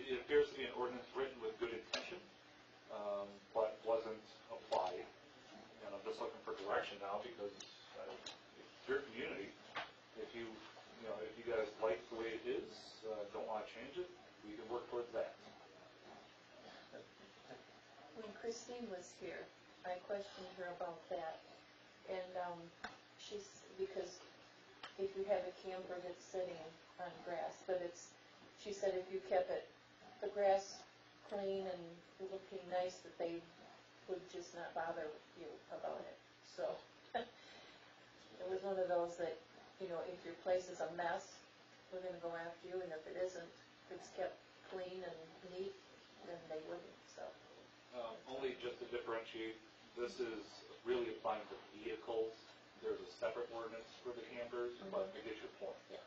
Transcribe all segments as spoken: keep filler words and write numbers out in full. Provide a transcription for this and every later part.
it appears to be an ordinance written with good intention, um, but wasn't applied. And I'm just looking for direction now because uh, it's your community. If you, you know, if you guys like the way it is, uh, don't want to change it, we can work towards that. When Christine was here, I questioned her about that, and um, she's, because if you have a camper that's sitting on grass, but it's, she said if you kept it, the grass clean and looking nice, that they would just not bother you about it. So, it was one of those that, you know, if your place is a mess, we're gonna go after you, and if it isn't, if it's kept clean and neat, then they wouldn't, so. Um, only just to differentiate, this is really applying to vehicles. There's a separate ordinance for the campers, mm-hmm. but I get your point. Yeah.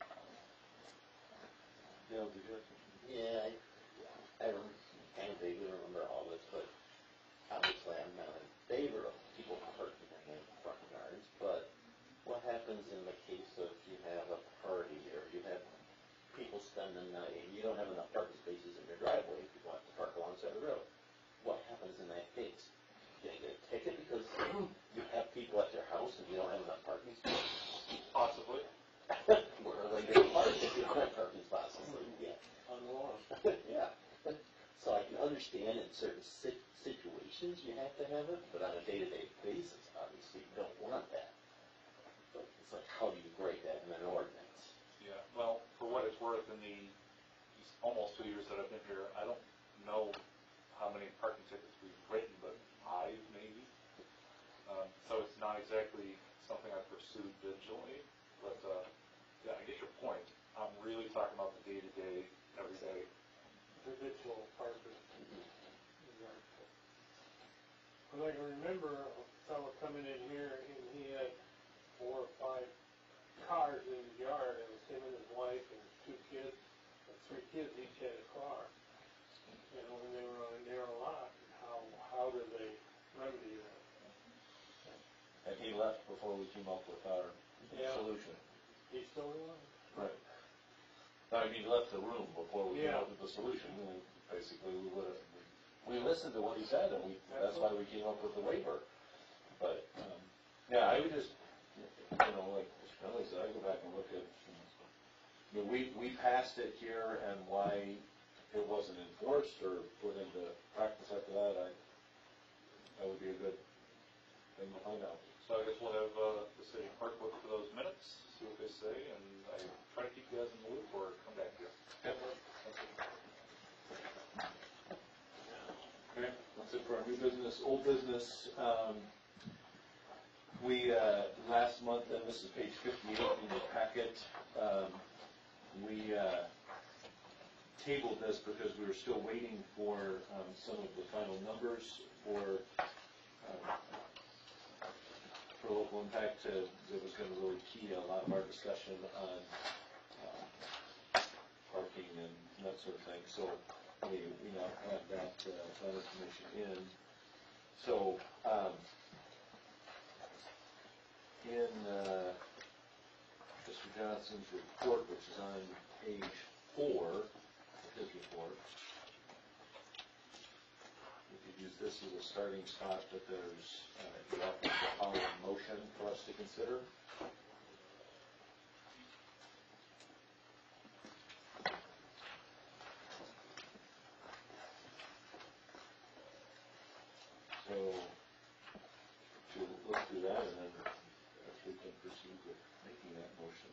Dale, did you? Yeah, I, I don't, kind of vaguely remember all this, but obviously I'm not in favor of people parking in front yards, but what happens in the case of you have a party or you have people spend the night and you don't have enough parking spaces in your driveway, people have to park alongside the road? What happens in that case? Do you get a ticket because you have people at their house and you don't have enough parking spaces? Possibly. Where are they going to park if you don't have parking spots? Yeah. On the lawn. Yeah. So I can understand in certain si situations you have to have it, but on a day-to-day basis, obviously you don't want that. But it's like, how do you break that in an ordinance? Yeah, well, for what it's worth, in the almost two years that I've been here, I don't know how many parking tickets we've written, but five maybe. Um, so it's not exactly something I pursued vigilantly, but uh, yeah, I get your point. I'm really talking about the day-to-day, every day. Habitual parking. Mm-hmm. Well, I can remember a fellow coming in here and he had four or five cars in his yard. It was him and his wife and his two kids, and three kids each had a car. You know, and they were on a narrow lot. How how do they remedy that? And he left before we came up with our Yeah. solution. He's still alive. Right. I mean, he left the room before we Yeah. came up with the solution. And basically, we would have, we listened to what he said, and we, that's why we came up with the waiver. But, um, yeah, I would just, you know, like Mister Penley said, I go back and look at, you know, we, we passed it here, and why it wasn't enforced or put into practice after that, I, that would be a good thing to find out. So I guess we'll have uh, the city clerk look for those minutes, see what they say, and I try to keep you guys in the loop or come back here. Yep. Okay, that's it for our new business. Old business, um, we, uh, last month, and this is page fifty-eight in your packet, um, we uh, tabled this because we were still waiting for um, some of the final numbers for um, for local impact to, that was going to really key a lot of our discussion on uh, parking and that sort of thing. So we, we now have that, uh, that information in. So um, in uh, Mister Johnson's report, which is on page four of his report, we could use this as a starting spot, but there's uh, he offers the following motion for us to consider. So to look through that, and then if we can proceed with making that motion.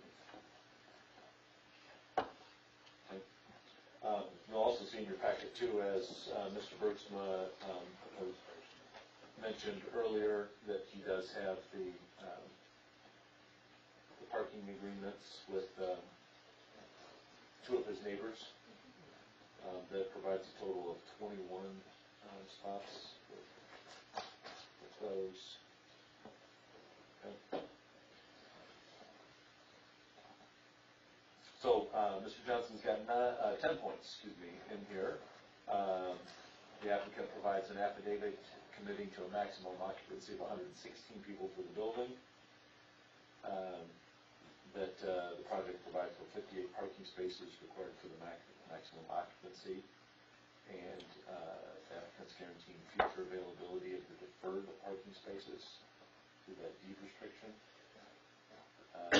Okay. Um, you'll also see in your packet too, as uh, Mister Bergsma um, mentioned earlier, that he does have the, um, the parking agreements with um, two of his neighbors. Um, that provides a total of twenty-one uh, spots with, with those. Okay. So uh, Mister Johnson's got nine, uh, ten points, excuse me, in here. Um, the applicant provides an affidavit committing to a maximum occupancy of one hundred sixteen people for the building. Um, that, uh, the project provides for fifty-eight parking spaces required for the max, maximum occupancy, and, uh, applicants guaranteeing future availability of the deferred parking spaces through that deed restriction. Uh,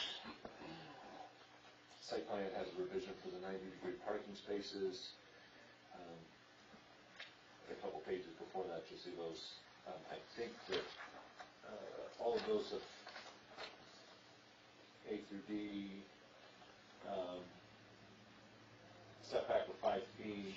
Site plan has a revision for the ninety-degree parking spaces. Um, A couple pages before that, you'll see those. Um, I think that uh, all of those have A through D, um, setback of five feet.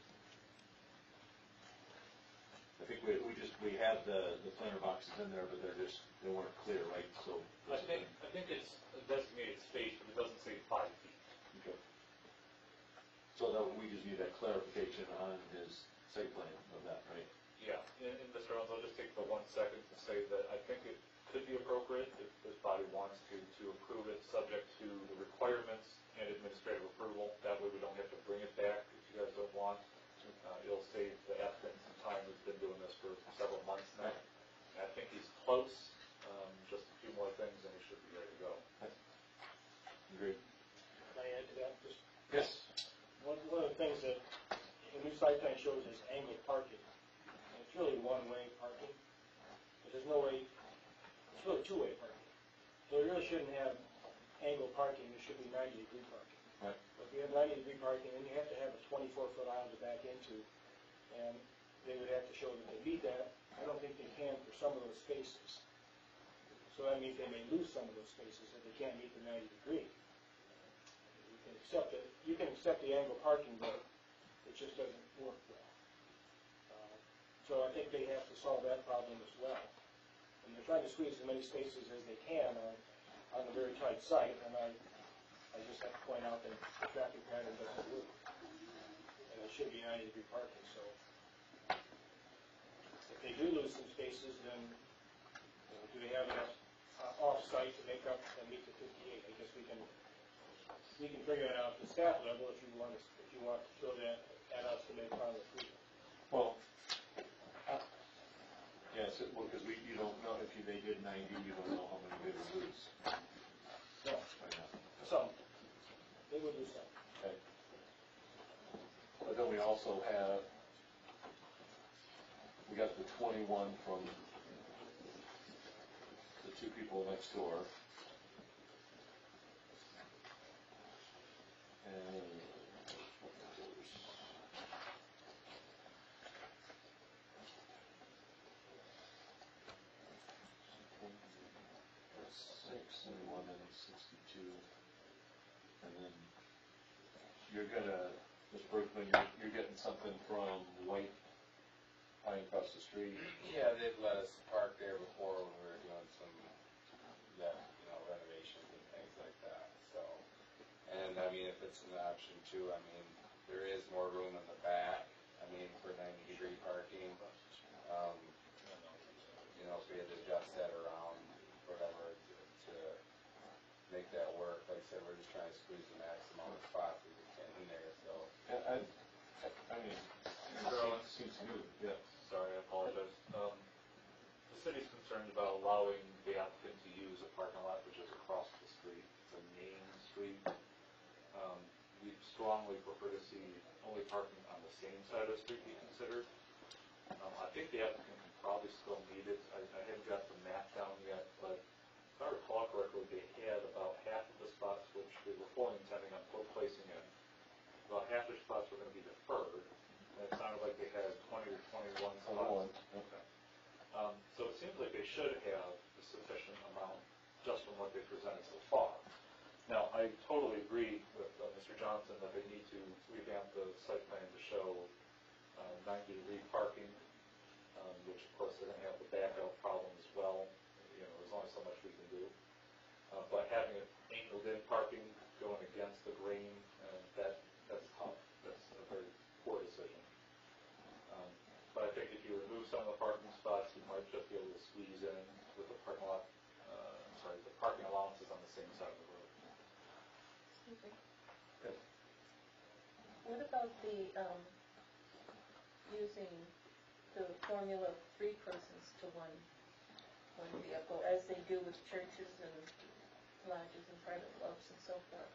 I think we, we just, we had the, the planter boxes in there, but they're just, they weren't clear, right? So. I think, I think it's a designated space, but it doesn't say five feet. Okay. So that, we just need that clarification on his site plan of that, right? Yeah, and, and Mister Owens, I'll just take the one second to say that I think it could be appropriate if this body wants to, to approve it, subject to the requirements and administrative approval. That way we don't have to bring it back if you guys don't want. Uh, it'll save the applicant some time. We've been doing this for several months now. And I think he's close, um, just a few more things and he should be ready to go. Agreed. Can I add to that? Just Yes. one, one of the things that the new site plan shows is angled parking. And it's really one-way parking. But there's no way, it's really two-way parking. So you really shouldn't have angled parking, it should be ninety-degree parking. Right. But if you have ninety-degree parking, then you have to have a twenty-four foot aisle to back into, and they would have to show that they meet that. I don't think they can for some of those spaces. So that means they may lose some of those spaces if they can't meet the ninety degree. You can accept it, you can accept the angle parking, but it just doesn't work well. Uh, So I think they have to solve that problem as well. And they're trying to squeeze as many spaces as they can on, on a very tight site, and I, I just have to point out that the traffic pattern doesn't work. And it should be ninety degree parking, so. If they do lose some spaces, then uh, do they have enough uh, off-site to make up and meet the fifty-eight? I guess we can, we can figure that out at the staff level if you want to, if you want to throw that at us to make final approval. Well, uh, yes, it- well, because we, you don't know if you, they did ninety, you don't know how many they would lose. No, Right now. some, they would lose some. Okay. But then we also have, we got the twenty-one from the two people next door. And six and one and sixty-two. And then you're gonna, Miz Berkman, you're, you're getting something from White Pine across the street. Yeah, they've let us park there before when we were doing some, that, you know, renovations and things like that, so. And, I mean, if it's an option too, I mean, there is more room in the back, I mean, for ninety degree parking. Um, you know, if we had to adjust that around, whatever, to, to make that work, like I said, we're just trying to squeeze the maximum amount of spots as we can in there, so. I, I, I mean, it seems, seems smooth, yeah. Sorry, I apologize. Um, the city's concerned about allowing the applicant to use a parking lot which is across the street. It's a main street. Um, we strongly prefer to see only parking on the same side of the street be considered. Um, I think the applicant can probably still meet it. I, I haven't got the map down yet, but if I recall correctly, they had about half of the spots which they were fully intending on placing in. About half the spots were going to be deferred. And it sounded like they had twenty or twenty-one spots. twenty-one. Okay. Um, so it seems like they should have a sufficient amount just from what they presented so far. Now, I totally agree with uh, Mister Johnson that they need to revamp the site plan to show uh, ninety degree parking, um, which of course they're going to have the backup problem as well. You know, there's only so much we can do. Uh, but having it angled in parking going against the grain, uh, that that's tough. That's a very poor decision. Um, but I think if you remove some of the parking spots, you might just be able to squeeze in with the parking lot, uh, sorry, the parking allowances on the same side of the road. Okay. Good. What about the, um, using the formula of three persons to one, one vehicle, as they do with churches and lodges and private clubs and so forth.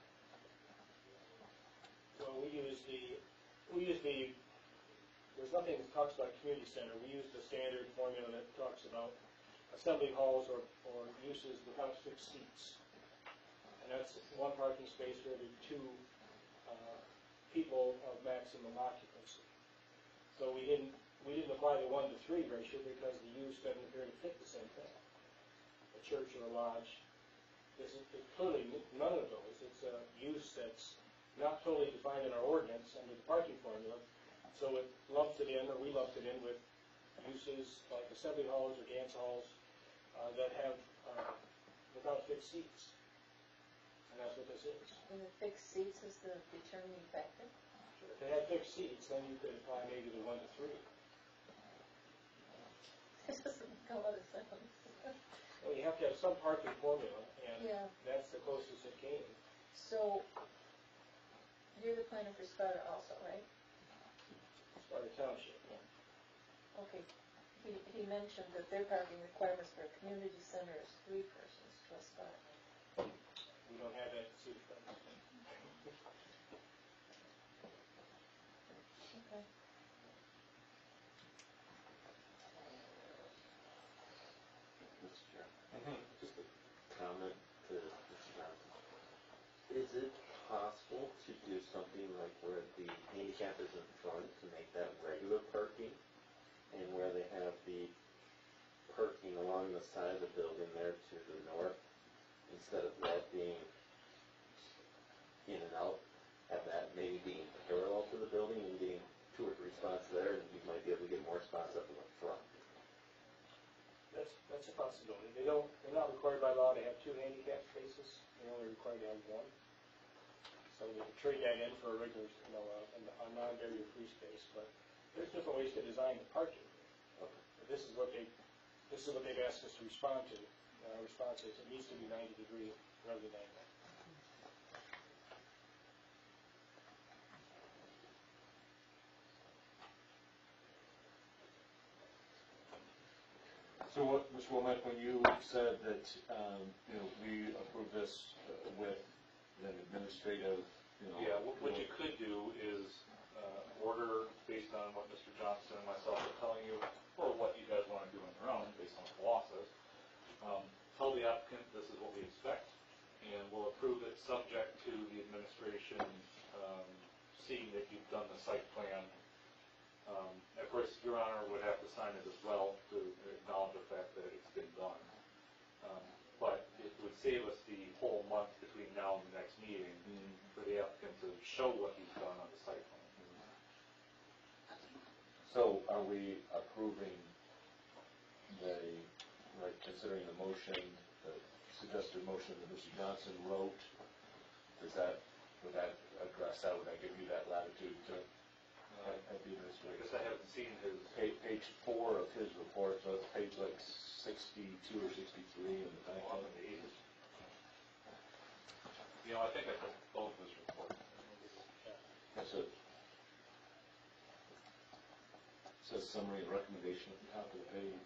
Well, we use the, we use the, there's nothing that talks about community center. We use the standard formula that talks about assembly halls or, or uses without fixed seats. And that's one parking space for every two uh, people of maximum occupancy. So we didn't, we didn't apply the one to three ratio because the use doesn't appear to fit the same thing. A church or a lodge, this is it's clearly none of those. It's a use that's not totally defined in our ordinance under the parking formula. So it lumps it in, or we lumped it in with uses like assembly halls or dance halls uh, that have uh, without fixed seats. And that's what this is. And the fixed seats is the determining factor. If they had fixed seats, then you could apply maybe the one to three. It doesn't make a lot of sense. Well, you have to have some parking formula, and Yeah. that's the closest it came. So, you're the planner for Sparta also, right? Sparta Township, yeah. Okay. He, he mentioned that their parking requirements for a community center is three persons plus Sparta. We don't have that seat. Okay. Mister Chairman, just a comment to Mister Johnson. Is it possible to do something like where the handicap is in front to make that regular parking? And where they have the parking along the side of the building there to the north, instead of that being in and out, have that maybe being parallel to the building and getting two or three spots there, and you might be able to get more spots up in the front. That's, that's a possibility. They don't, they're not required by law to have two handicap spaces. They're only required to have one. So we could trade that in for a regular, you know, a, a non-barrier free space, but there's different ways to design the parking. Okay. This is what they, this is what they've asked us to respond to. And our response is it needs to be ninety degree rather than angle. So what, Mister Womack, when you said that, um, you know, we approve this uh, with an administrative, you know. Yeah, what, what you could do is, uh, order based on what Mister Johnson and myself are telling you, or what you guys wanna do on your own, based on what the law says. Um, tell the applicant this is what we expect, and we'll approve it subject to the administration, um, seeing that you've done the site plan. Um, of course, Your Honor would have to sign it as well to acknowledge the fact that it's been done. Um, but it would save us the whole month between now and the next meeting for the applicant to show what he's done on the site plan. So are we approving the, like, considering the motion, the suggested motion that Mister Johnson wrote? Does that, would that address that, would that give you that latitude to have have the I administrator? guess I haven't seen his, Page, page four of his report, so it's page like sixty-two or sixty-three in the back. on the eighth. You know, I think I took both his reports. That's it. Says summary and recommendation at the top of the page.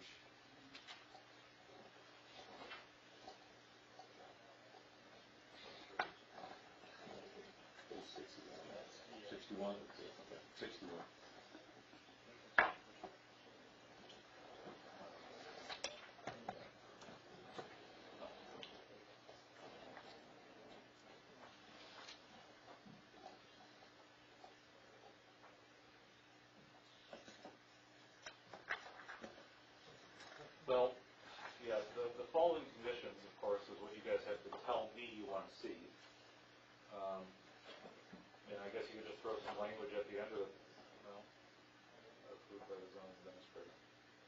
Page sixty-one. Sixty-one? Okay, sixty-one. Well, yeah, the, the following conditions, of course, is what you guys have to tell me you want to see. Um, and I guess you could just throw some language at the end of it, you know, approved by the zoning administrator.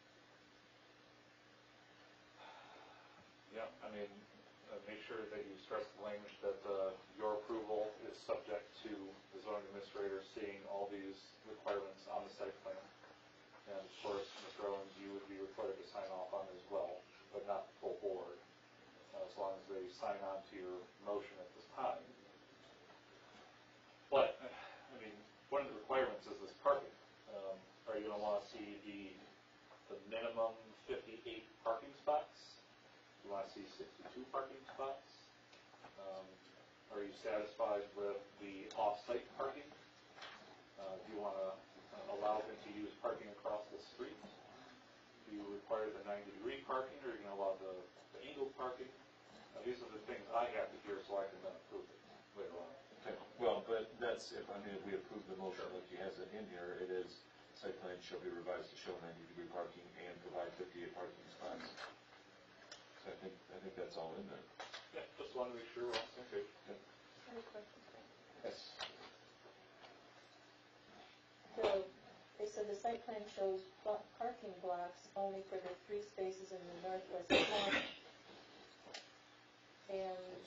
Yeah, I mean, uh, make sure that you stress the language that, uh, your approval is subject to the zoning administrator seeing all these requirements on the site plan. And of course, Mister Owens, you would be required to sign off on it as well, but not the full board, uh, as long as they sign on to your motion at this time. But, I mean, one of the requirements is this parking. Um, are you gonna wanna see the, the minimum fifty-eight parking spots? You wanna see sixty-two parking spots? are you satisfied with the off-site parking? Uh, do you wanna allow them to use parking across the street? Do you require the ninety degree parking, or are you gonna allow the, the angled parking? Uh, these are the things I have to hear so I can then approve it later on. Okay, well, but that's, if, I mean, if we approve the motion like he has it in here, it is, site plan shall be revised to show ninety degree parking and provide fifty-eight parking spots. So I think, I think that's all in there. Yeah, just wanted to make sure we're all the same page. Any questions? Yes. The, they said the site plan shows blo- parking blocks only for the three spaces in the northwest corner. And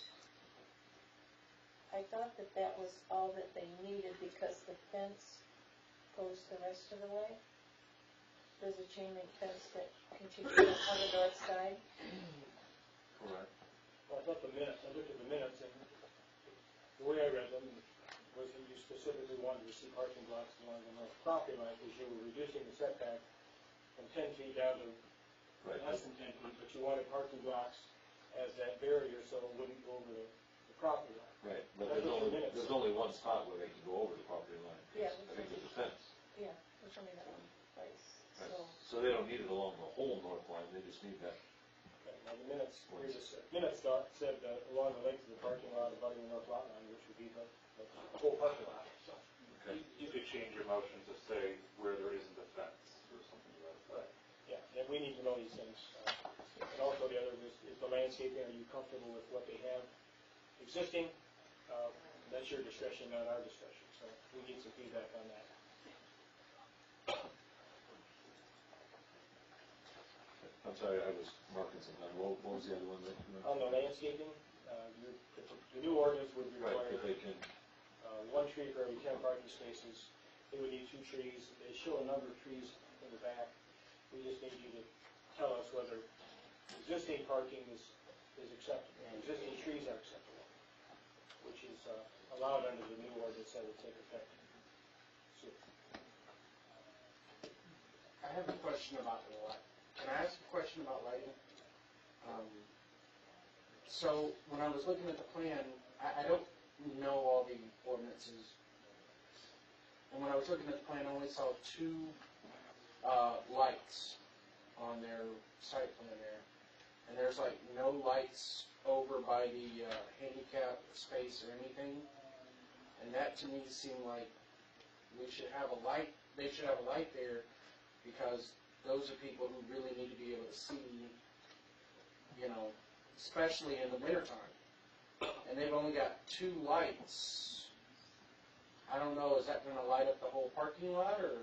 I thought that that was all that they needed because the fence goes the rest of the way. There's a chain link fence that continues on the north side. Correct. Well, I thought the minutes, I looked at the minutes, and the way I read them was that you specifically wanted to see parking blocks along the north property line, because you were reducing the setback from ten feet down to Right. less than ten feet, but you wanted parking blocks as that barrier, so it wouldn't go over the, the property line. Right, but That's there's what your only, minutes there's say. only one spot where they can go over the property line. Yeah. I think there's a fence. Yeah, there's only that one place, Right. so. So they don't need it along the whole north line, they just need that. Okay, now the minutes, here's a, se- minutes thought, said uh, along the length of the parking lot abutting the north lot line, which would be the, the whole parking lot, so. Okay. You, you could change your motion to say where there isn't a fence or something like that. Yeah, and we need to know these things. Uh, And also the other is, is the landscaping, are you comfortable with what they have existing? Uh, That's your discretion, not our discretion, so we need some feedback on that. I'm sorry, I was marking something, what, what was the other one that you On mentioned? the landscaping, uh, your, the, the new ordinance would Right, require if they can, uh, one tree for every ten parking spaces. They would need two trees. They show a number of trees in the back. We just need you to tell us whether existing parking is, is acceptable, existing trees are acceptable, which is uh, allowed under the new ordinance that would take effect soon. I have a question about the light. Can I ask a question about lighting? Um, so when I was looking at the plan, I, I don't know all the ordinances. And when I was looking at the plan, I only saw two uh, lights on their site plan there. And there's like no lights over by the uh, handicap space or anything. And that to me seemed like we should have a light, they should have a light there, because those are people who really need to be able to see, you know, especially in the wintertime. And they've only got two lights. I don't know, is that gonna light up the whole parking lot, or?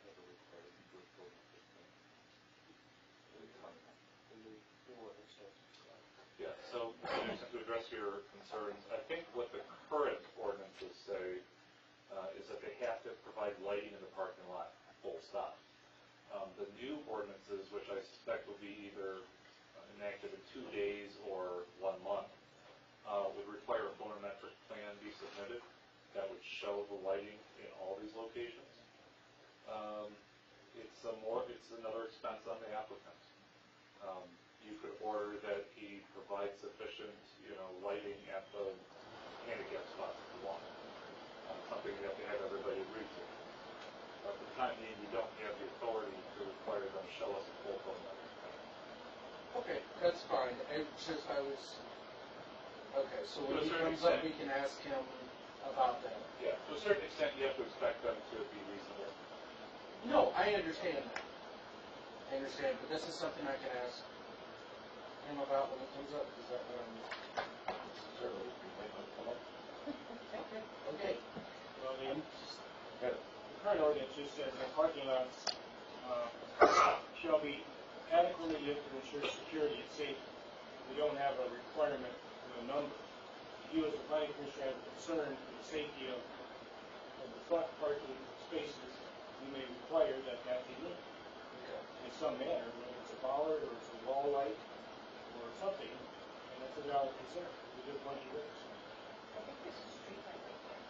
Yeah, so to address your concerns, I think what the current ordinances say uh, is that they have to provide lighting in the parking lot, full stop. Um, the new ordinances, which I suspect will be either enacted in two days or one month, uh, would require a photometric plan be submitted that would show the lighting in all these locations. Um, it's a more, it's another expense on the applicant. Um, you could order that he provide sufficient, you know, lighting at the handicap spots if you want. Uh, something you have to have everybody agree to. But for the time being, we don't have the authority to require them to show us a full photometric plan. Okay, that's fine. It's just I was, okay, so To a when he certain comes up, extent. we can ask him about that. Yeah, to a certain extent, you have to expect them to be reasonable. No, I understand that. I understand, but this is something I can ask him about when it comes up. Is that what I'm? certainly, you might want to come up. Okay. Well, the Yeah. the current ordinance just says that parking lots uh, shall be adequately lit to ensure security and safety. We don't have a requirement for a number. If you as a planning commissioner have a concern for the safety of, of the front parking spaces, you may require that that be lit in some manner, whether it's a bollard or it's a wall light or something, and that's a valid concern. We just want you to. I think there's a street light right there.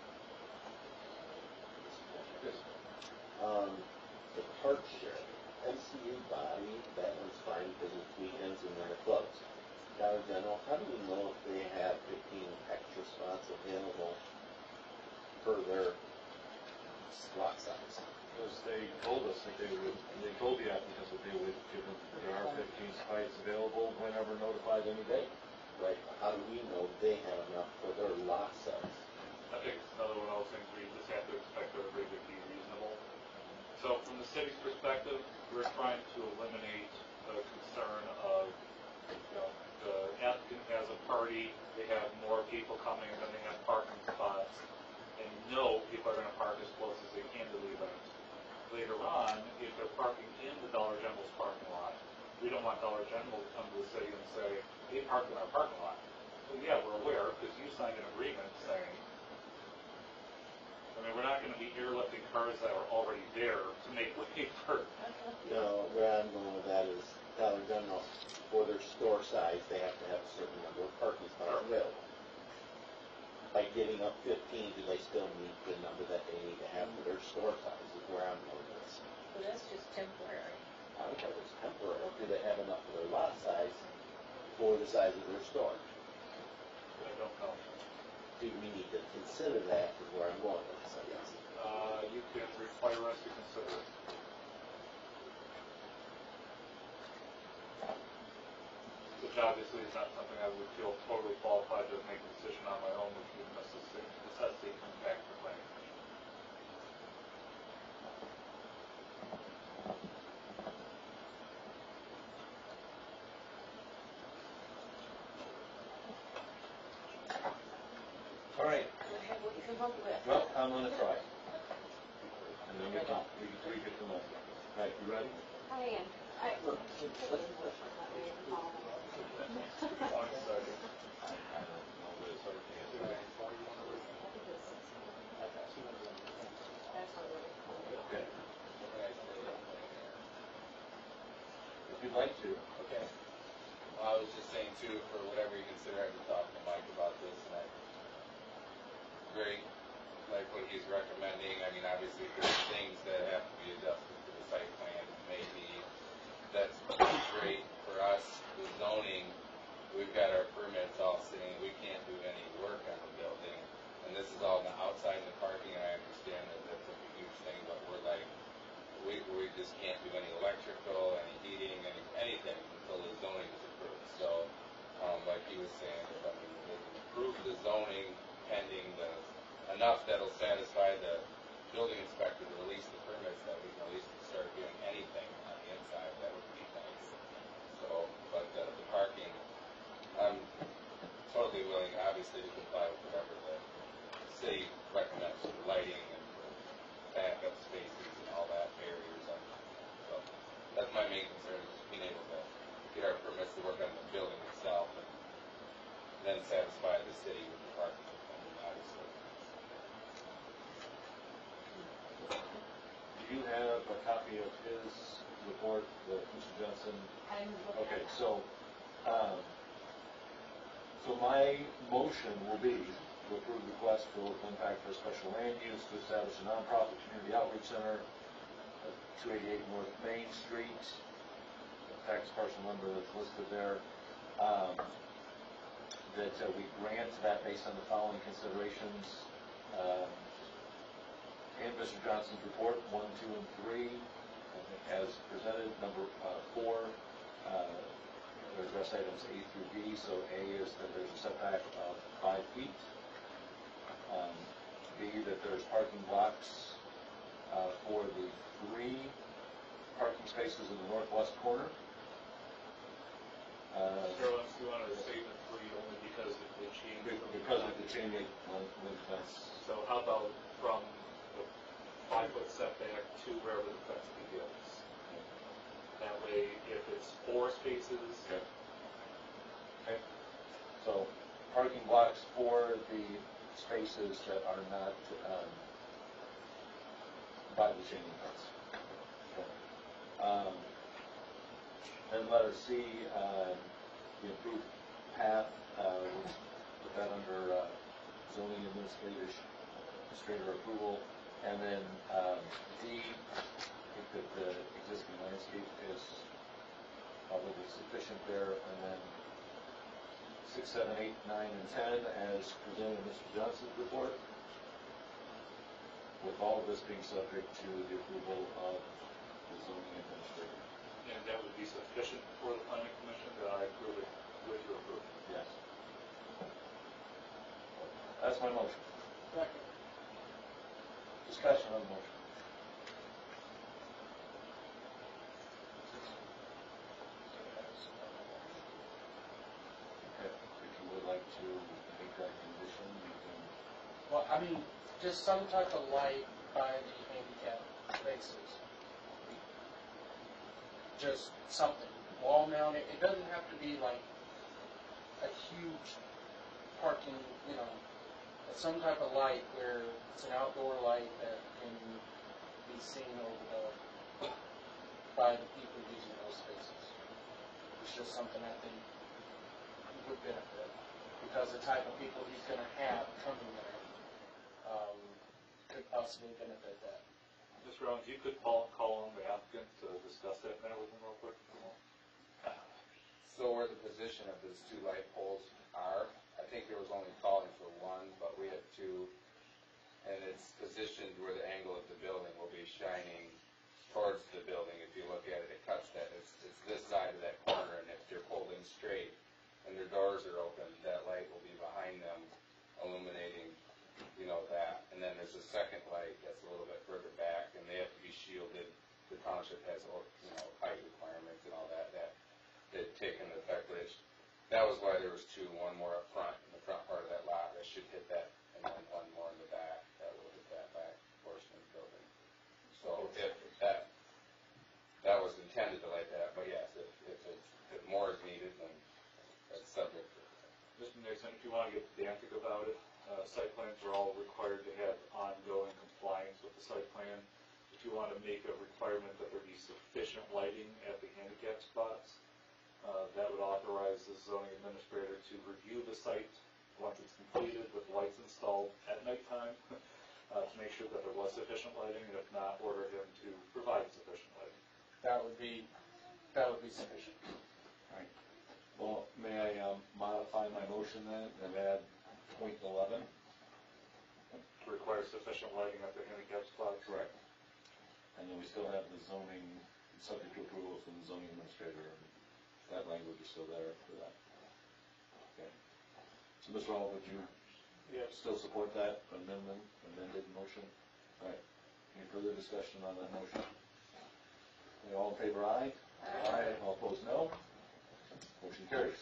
Yes. Um, the park share, M C U body, that one's fine because it's weekends and then it closes. Dollar General, how do we know if they have fifteen extra spots available per their lot size. Because they told us that they would, they told the applicants that they would give them, there are fifteen sites available whenever notified any day. Right, how do we know they have enough for their lot size? I think it's another one of those things where you just have to expect everybody to be reasonable. So from the city's perspective, we're trying to eliminate the concern of, you know, the applicant has a party, they have more people coming than they have parking spots, and you know people are gonna park as close as they can to the event. Later on, if they're parking in the Dollar General's parking lot, we don't want Dollar General to come to the city and say, they parked in our parking lot. Well, yeah, we're aware, because you signed an agreement saying, I mean, we're not gonna be airlifting cars that are already there to make way for. No, where I'm going with that is Dollar General, for their store size, they have to have a certain number of parking spots available. By giving up fifteen, do they still meet the number that they need to have for their store size, is where I'm going with this. Well, that's just temporary. I don't care if it's temporary, do they have enough for their lot size for the size of their store? I don't know. Do we need to consider that, is where I'm going with this, I guess. Uh, you can require us to consider it. Which obviously is not something I would feel totally qualified to make a decision on my own, which would necessitate, necessitate coming back to the planning commission. All right, We'll have what you come up with. well, I'm gonna try. And then we can, we can tweak it from there. All right, you ready? I am. I, One second. Okay. If you'd like to. Okay. Well, I was just saying too, for whatever you consider, I've been talking to Mike about this, and I very like what he's recommending. I mean, obviously, there's things that have to be adjusted to the site plan, maybe that's great for us. The zoning, we've got our permits all sitting, we can't do any work on the building, and this is all on the outside of the parking, and I understand that that's a huge thing, but we're like, we, we just can't do any electrical, any heating, any, anything until the zoning is approved. So, um, like he was saying, if I mean, we can approve the zoning pending the, enough that'll satisfy the building inspector to release the permits, that we can at least start doing anything on the inside, that would be nice. So, but uh, the parking, I'm totally willing, obviously, to comply with whatever the city recommends for lighting and for backup spaces and all that, barriers. And so that's my main concern, is being able to get our permits to work on the building itself and then satisfy the city with the parking, obviously. Do you have a copy of his report, that Mister Johnson? I'm looking. Okay, so, um, so my motion will be to approve the request for local impact for a special land use to establish a nonprofit community outreach center at two eighty-eight North Main Street, the tax parcel number that's listed there. Um, that uh, we grant that based on the following considerations. Um, and Mister Johnson's report, one, two, and three, as presented. Number uh, four, uh, there address items A through D. So A is that there's a setback of five feet. Um, B, that there's parking blocks uh, for the three parking spaces in the northwest corner. Uh, Carolyn, do you want to state the three only because of the change? because of the chain link link fence. So how about from the five foot setback to wherever the fence begins? That way, if it's four spaces, Okay. Okay. So parking blocks for the spaces that are not um, by the chain link fence. Okay. Um, Then letter C, uh, the approved path, uh, we'll put that under uh, zoning administrator, administrator approval. And then um, D, I think that the existing landscape is probably sufficient there. And then six, seven, eight, nine, and ten as presented in Mister Johnson's report, with all of this being subject to the approval of the zoning administrator. And that would be sufficient for the planning commission, that I approve it with your approval. Yes. That's my motion. Second. Discussion on the motion. Okay, if you would like to make that condition, you can. Well, I mean, just some type of light by the handicap spaces. Just something, wall mounted, it doesn't have to be like a huge parking, you know, but some type of light where it's an outdoor light that can be seen over the, by the people using those spaces. It's just something I think would benefit, because the type of people he's gonna have coming there, um, could possibly benefit that. Mister Owens, you could call, call on the applicant to discuss that matter with him real quick. So where the position of those two light poles are, I think there was only calling for one, but we have two. And it's positioned where the angle of the building will be shining towards the building. If you look at it, it cuts that, it's, it's this side of that corner, and if they're pulled in straight and their doors are open, that light will be behind them, illuminating, you know, that. And then there's a second light that's a little bit further back, and they have to be shielded. The township has, you know, height requirements and all that, that they've taken effect. But it's, that was why there was two, one more up front, in the front part of that lot, that should hit that, and then one more in the back, that will hit that back portion of the building. So if that, that was intended to light that, but yes, if, if it's, if more is needed, then that's subject to. Mister Nixon, if you want to get pedantic about it, uh, site plans are all required to have ongoing compliance with the site plan. If you want to make a requirement that there be sufficient lighting at the handicap spots, uh, that would authorize the zoning administrator to review the site once it's completed with lights installed at nighttime, uh, to make sure that there was sufficient lighting, and if not, order him to provide sufficient lighting. That would be, that would be sufficient. Right. Well, may I um, modify my motion then and add point eleven? To require sufficient lighting at the handicap spots. Correct. And then we still have the zoning, subject to approval from the zoning administrator. That language is still there for that. Okay. So, Mister Hall, would you Yes. still support that amendment, amended motion? All right. Any further discussion on that motion? Okay, all in favor, aye? Aye. All opposed, no? Motion carries.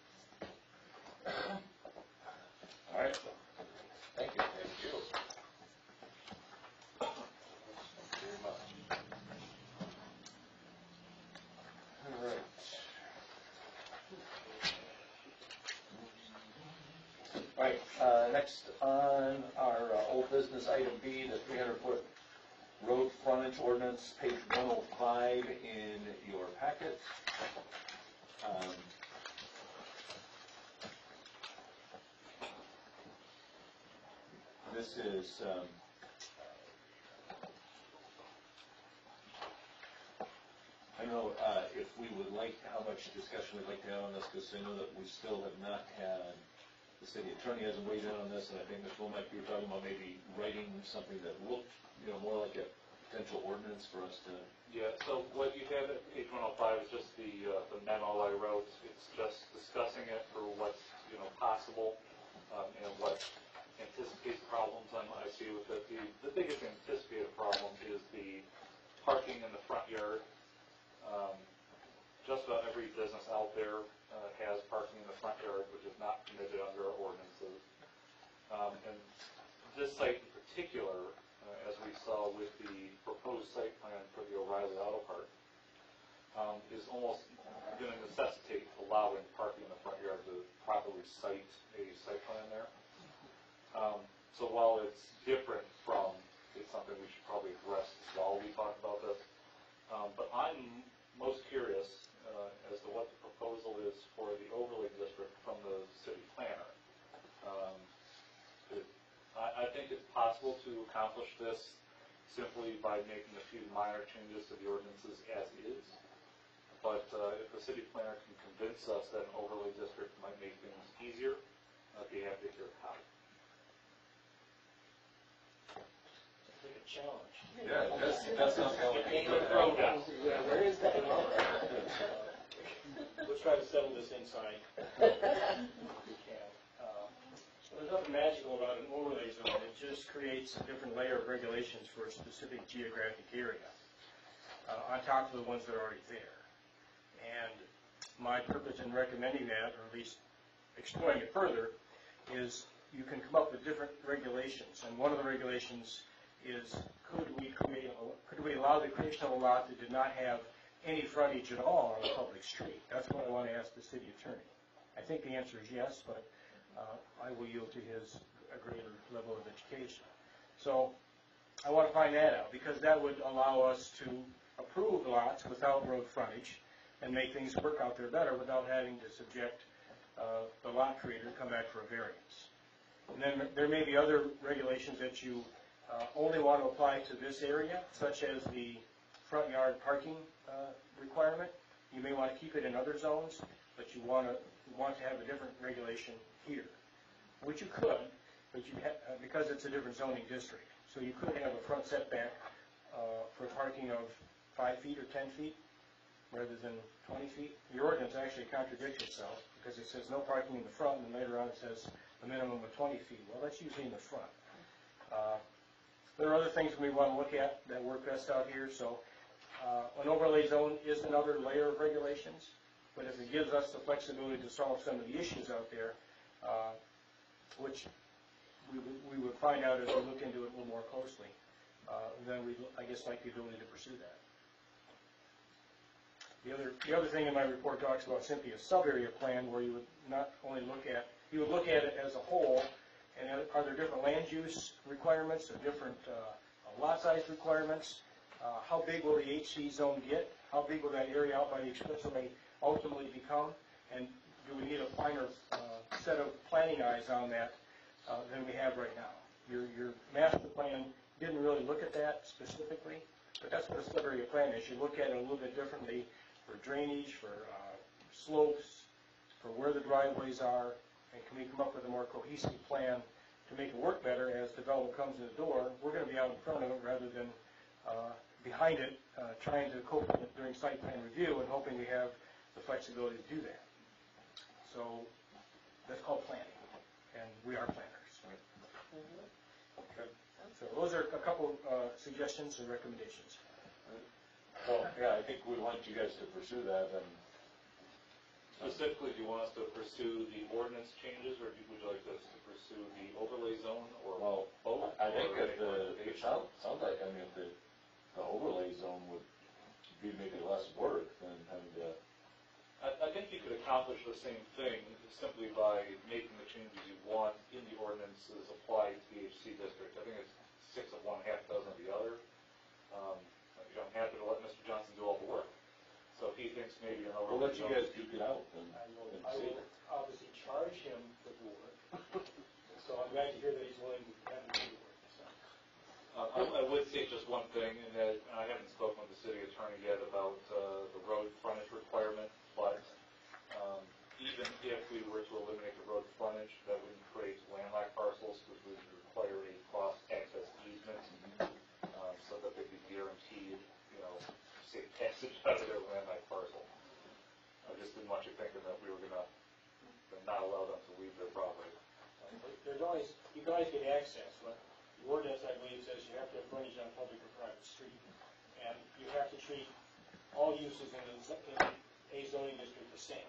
All right. Thank you. Thank you. Very much. All right. All right, uh, next on our uh, old business, item B, the three hundred foot road frontage ordinance, page one oh five in your packet. Um, This is, um, I don't know uh, if we would like, how much discussion we'd like to have on this, because I know that we still have not had, the city attorney hasn't weighed in on this, and I think Miz Womack, you were talking about maybe writing something that looked, you know, more like a potential ordinance for us to. Yeah, so what you have at page one oh five is just the, uh, the memo I wrote. It's just discussing it for what's, you know, possible, um, and what anticipated problems I I see with it. The, the biggest anticipated problem is the parking in the front yard. Um, just about every business out there, uh, has parking in the front yard, which is not permitted under our ordinances. Um, and this site in particular, uh, as we saw with the proposed site plan for the O'Reilly Auto Park, um, is almost going to necessitate allowing parking in the front yard to properly cite a site plan there. Um, so while it's different from, it's something we should probably address while we talk about this. Um, but I'm most curious uh, as to what the proposal is for the overlay district from the city planner. Um, it, I, I think it's possible to accomplish this simply by making a few minor changes to the ordinances as is. but uh, if the city planner can convince us that an overlay district might make things easier, I'd be happy to hear how. It's like a challenge. Yeah, that's, that's not how we Ain't do no it. problem. Yeah, where is that? Let's try to settle this inside. We can. Uh, There's nothing magical about an overlay zone. It just creates a different layer of regulations for a specific geographic area, uh, on top of the ones that are already there. And my purpose in recommending that, or at least exploring it further, is you can come up with different regulations. And one of the regulations is, could we create, a- could we allow the creation of a lot that did not have any frontage at all on a public street? That's what I want to ask the city attorney. I think the answer is yes, but uh, I will yield to his a greater level of education. So I want to find that out, because that would allow us to approve lots without road frontage and make things work out there better without having to subject uh, the lot creator to come back for a variance. And then there may be other regulations that you uh, only want to apply to this area, such as the front yard parking uh, requirement. You may want to keep it in other zones, but you want to want to have a different regulation here, which you could, but you ha- uh, because it's a different zoning district. So you could have a front setback uh, for parking of five feet or ten feet rather than twenty feet. The ordinance actually contradicts itself, because it says no parking in the front, and later on it says a minimum of twenty feet. Well, that's usually in the front. Uh, There are other things we want to look at that work best out here, so uh, an overlay zone is another layer of regulations, but if it gives us the flexibility to solve some of the issues out there, uh, which we would, we would find out as we look into it a little more closely, uh, then we'd, I guess, like the ability to pursue that. The other, the other thing in my report talks about simply a sub-area plan, where you would not only look at, you would look at it as a whole, and are there different land use requirements, or different uh, lot size requirements? Uh, how big will the H C zone get? How big will that area out by the expressway ultimately become? And do we need a finer uh, set of planning eyes on that uh, than we have right now? Your, your master plan didn't really look at that specifically, but that's what a sub-area plan is. You look at it a little bit differently for drainage, for uh, slopes, for where the driveways are, and can we come up with a more cohesive plan to make it work better as development comes in the door? We're going to be out in front of it rather than uh, behind it, uh, trying to cope with it during site plan review and hoping we have the flexibility to do that. So that's called planning, and we are planners. Okay. So So those are a couple uh, suggestions and recommendations. So, yeah, I think we want you guys to pursue that, and Specifically, do you want us to pursue the ordinance changes, or do- would you like us to pursue the overlay zone, or well, both? I think or that the, make it sounds, sounds like, I mean, the, the overlay zone would be maybe less work than having to, I, I think you could accomplish the same thing simply by making the changes you want in the ordinances applied to the H C district. I think it's six of one, half dozen of the other. Um, I'm happy to let Mister Johnson do all the work. So if he thinks maybe an we'll overlay let you zone. guys duke it out and, I will, and I see. will obviously charge him with the work. So I'm glad to hear that he's willing to have me do the work. So. Uh, I, I would say just one thing, and that I haven't spoken with the city attorney yet about uh, the road frontage requirement, but um, even if we were to eliminate the road frontage, that would create landlocked parcels, which would require a cross-access easement, um, so that they could guarantee, you know, safe passage out of their landlocked parcel. I just didn't want you thinking that we were going to not allow them to leave their property. There's always, you can always get access, but the ordinance, I believe, says you have to have frontage on public or private street. And you have to treat all uses in the z- in a zoning district the same.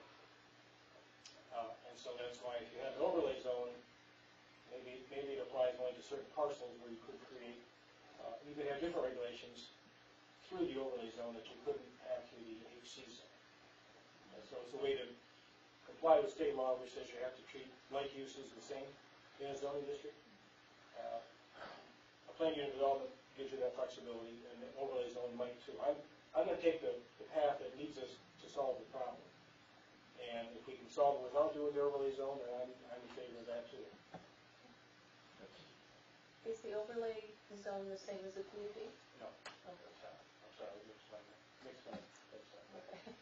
Uh, and so that's why if you have an overlay zone, maybe, maybe it applies only to certain parcels where you could create, uh, you could have different regulations through the overlay zone that you couldn't have through the H C zone. And so it's a way to comply with state law, which says you have to treat like uses the same in a zoning district. Uh, A plan unit development gives you that flexibility, and the overlay zone might too. I'm, I'm gonna take the, the path that leads us to solve the problem. And if we can solve it without doing the overlay zone, then I'm, I'm in favor of that too. Is the overlay zone the same as a P U D? No, Okay. I'm sorry, I mixed my, mixed my, mixed my. Okay. A plan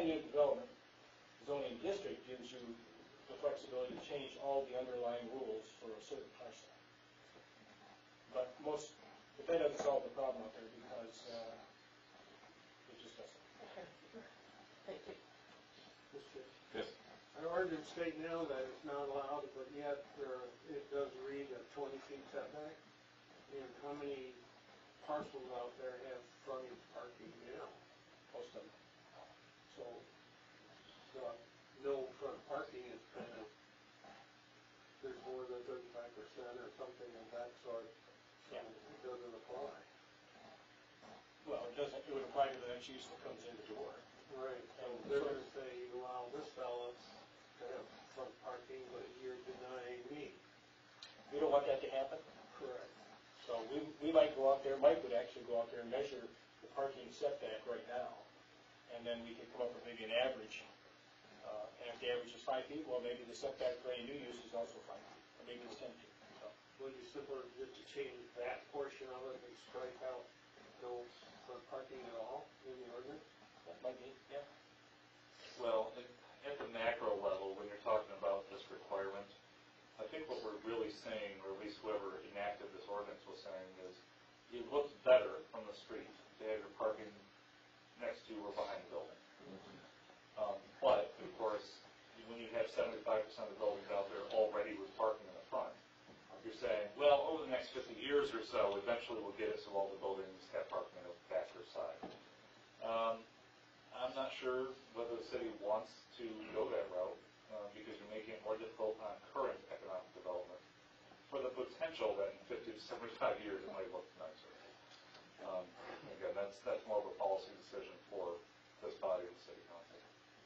unit development zoning district gives you the flexibility to change all the underlying rules for a certain parcel. But most, but that doesn't solve the problem out there because, uh, it just doesn't. Okay. Thank you. Mister Yes. Our ordinance state now that it's not allowed, but yet there, it does read a twenty feet setback. And how many parcels out there have frontage parking now? Most of them. So, the no front parking is kind of, there's more than thirty-five percent or something of that sort, so it doesn't apply. Well, it doesn't, it would apply to the next use that comes in the door. Right, and they're gonna say, you allow this fella to have front parking, but you're denying me. We don't want that to happen? Correct. So we, we might go out there, Mike would actually go out there and measure the parking setback right now, and then we could come up with maybe an average. Uh, and if the average is five feet, well, maybe the setback for any new use is also five feet, or maybe it's ten feet. So, would be simpler just to change that portion of it and strike out no front parking at all in the ordinance? That might be, yeah. Well, at at the macro level, when you're talking about this requirement, I think what we're really saying, or at least whoever enacted this ordinance was saying, is it looks better from the street to have your parking next to or behind the building. Um, but, of course, when you have seventy-five percent of the buildings out there already with parking in the front, you're saying, well, over the next fifty years or so, eventually we'll get it so all the buildings have parking on the back or side. Um, I'm not sure whether the city wants to go that route, uh, because you're making it more difficult on current economic development, for the potential that in fifty to seventy-five years it might look nicer. Um, again, that's, that's more of a policy decision for this body of the city council.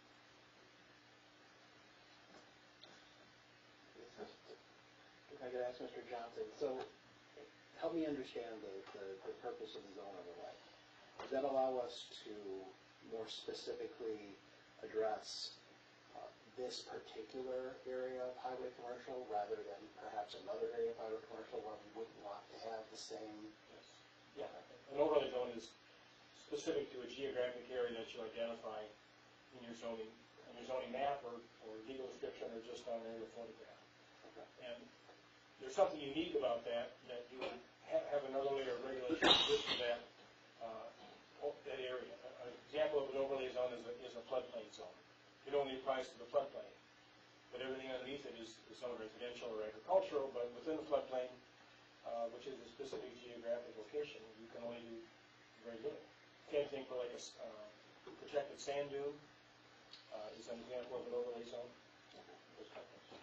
If I could ask Mister Johnson, so help me understand the, the, the purpose of the zone overlay. Does that allow us to more specifically address uh, this particular area of highway commercial rather than perhaps another area of highway commercial where we wouldn't want to have the same? Yeah, an overlay zone is specific to a geographic area that you identify in your zoning, in your zoning map or, or legal description or just on an aerial photograph. Okay. And there's something unique about that, that you would ha- have another layer of regulation to that, uh, that area. An example of an overlay zone is a, is a floodplain zone. It only applies to the floodplain, but everything underneath it is, is zoned residential or agricultural, but within the floodplain, uh, which is a specific geographic location, you can only do very little. Same thing for like a, s- uh, protected sand dune, uh, is an example of an overlay zone. Those kind of things.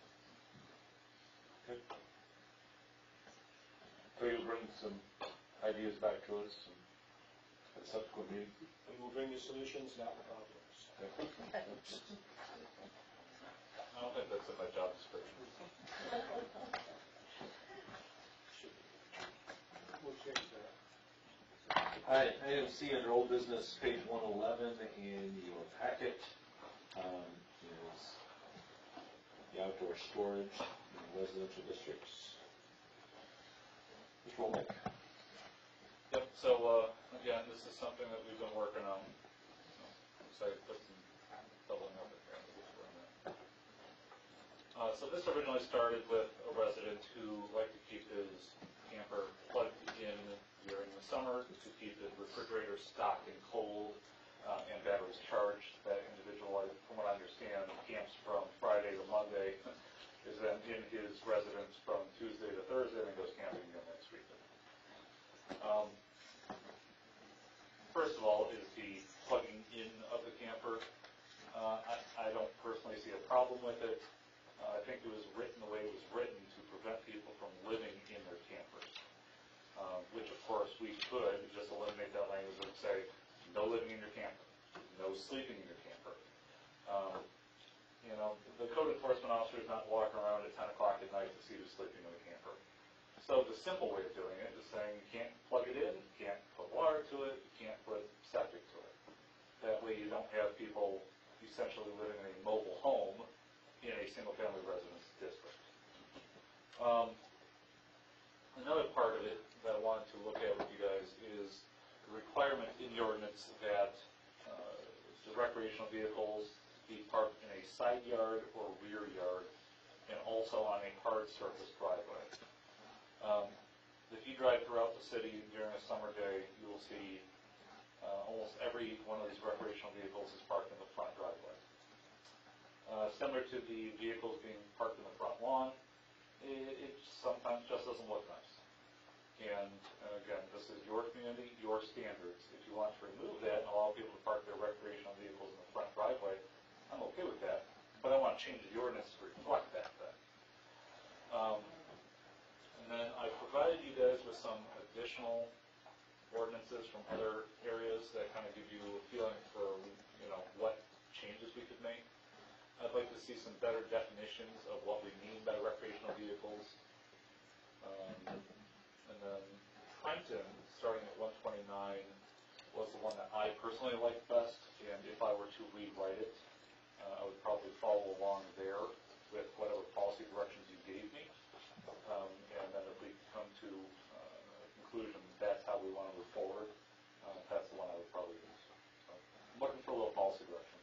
Good. So you'll bring some ideas back to us and at a subsequent meeting? We will bring you solutions, not the problems. I don't think that's in my job description. We'll change that. Hi, item C under old business, page one eleven in your packet, um, is the outdoor storage in residential districts. Mister Womack. Yep, so, uh, again, this is something that we've been working on. So I put some doubling up in here. Uh, so this originally started with a resident who liked to keep his camper plugged in during the summer to keep the refrigerator stocked and cold, uh, and batteries charged. That individual, I- from what I understand, camps from Friday to Monday, is then in his residence from Tuesday to Thursday, and goes camping again next weekend. Um, First of all, is the plugging in of the camper. Uh, I, I don't personally see a problem with it. Uh, I think it was written the way it was written to prevent people from living in their campers. Uh, which of course we could just eliminate that language and say, no living in your camper, no sleeping in your camper. Um, you know, the code enforcement officer is not walking around at ten o'clock at night to see who's sleeping in the camper. So the simple way of doing it is saying you can't plug it in, you can't put water to it, you can't put septic to it. That way you don't have people essentially living in a mobile home in a single-family residence district. Um, another part of it that I wanted to look at with you guys is the requirement in the ordinance that uh, the recreation recreational vehicles be parked in a side yard or rear yard, and also on a hard surface driveway. Um, if you drive throughout the city during a summer day, you will see uh, almost every one of these recreational vehicles is parked in the front driveway. Uh, similar to the vehicles being parked in the front lawn, it, it sometimes just doesn't look nice. And uh, again, this is your community, your standards. If you want to remove that and allow people to park their recreational vehicles in the front driveway, I'm okay with that. But I want to change the ordinance to reflect that then. Um, and then I provided you guys with some additional ordinances from other areas that kind of give you a feeling for, you know, what changes we could make. I'd like to see some better definitions of what we mean by recreational vehicles. Um, And then Trenton, starting at one twenty-nine, was the one that I personally liked best, and if I were to rewrite it, uh, I would probably follow along there with whatever policy directions you gave me. Um, and then if we come to uh, a conclusion that's how we want to move forward, uh, that's the one I would probably use. So I'm looking for a little policy direction.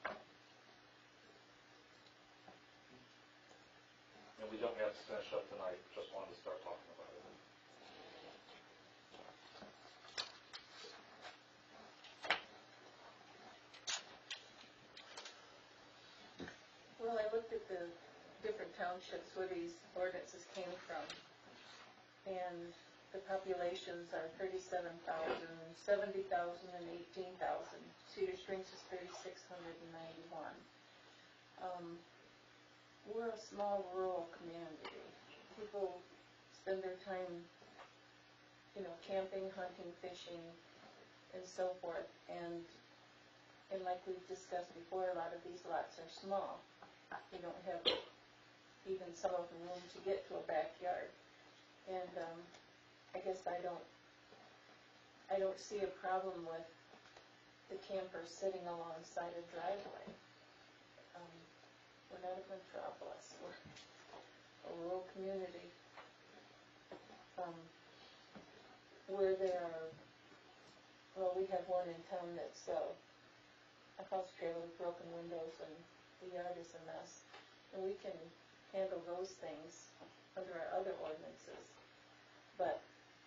And we don't have to finish up tonight, just wanted to start talking about it. Well, I looked at the different townships where these ordinances came from, and the populations are thirty-seven thousand, seventy thousand, and eighteen thousand. Cedar Springs is thirty-six hundred ninety-one. Um, we're a small rural community. People spend their time, you know, camping, hunting, fishing, and so forth. And and like we've discussed before, a lot of these lots are small. You don't have even some of them room to get to a backyard. And um, I guess I don't, I don't see a problem with the camper sitting alongside a driveway. Um, we're not a metropolis, we're a rural community. Um, where there are, well, we have one in town that's uh, a house trailer with broken windows and the yard is a mess. And we can handle those things under our other ordinances. But